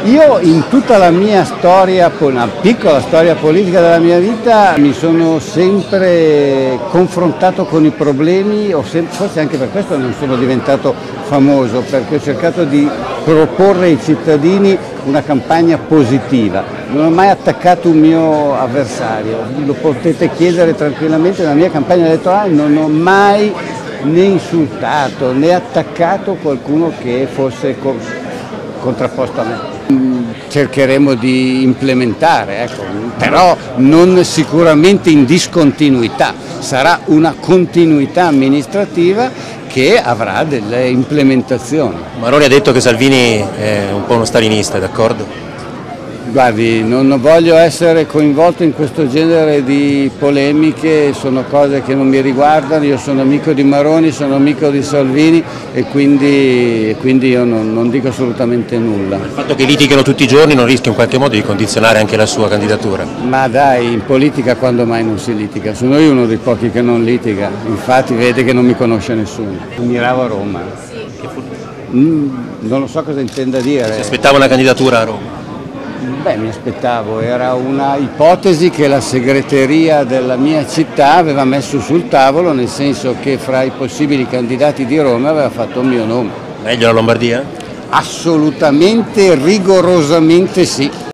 Io in tutta la mia storia, una piccola storia politica della mia vita, mi sono sempre confrontato con i problemi, forse anche per questo non sono diventato famoso, perché ho cercato di proporre ai cittadini una campagna positiva. Non ho mai attaccato un mio avversario, lo potete chiedere tranquillamente, nella mia campagna elettorale non ho mai né insultato né attaccato qualcuno che fosse contrapposto a me. Cercheremo di implementare, però non sicuramente in discontinuità, sarà una continuità amministrativa che avrà delle implementazioni. Maroni ha detto che Salvini è un po' uno stalinista, è d'accordo? Guardi, non voglio essere coinvolto in questo genere di polemiche, sono cose che non mi riguardano, io sono amico di Maroni, sono amico di Salvini e quindi io non dico assolutamente nulla. Il fatto che litighino tutti i giorni non rischia in qualche modo di condizionare anche la sua candidatura? Ma dai, in politica quando mai non si litiga? Sono io uno dei pochi che non litiga, infatti vede che non mi conosce nessuno. Miravo a Roma. Non lo so cosa intenda dire. Si aspettava una candidatura a Roma? Beh, mi aspettavo, era una ipotesi che la segreteria della mia città aveva messo sul tavolo, nel senso che fra i possibili candidati di Roma aveva fatto il mio nome. Meglio la Lombardia? Assolutamente, rigorosamente sì.